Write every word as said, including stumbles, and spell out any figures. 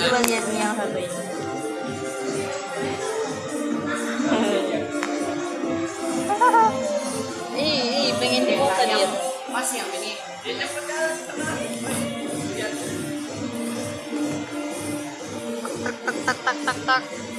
coba lihat nih yang satu ini. Ih, ih, pengen dibuka dia. Masih yang ini. Tak tak tak tak tak tak.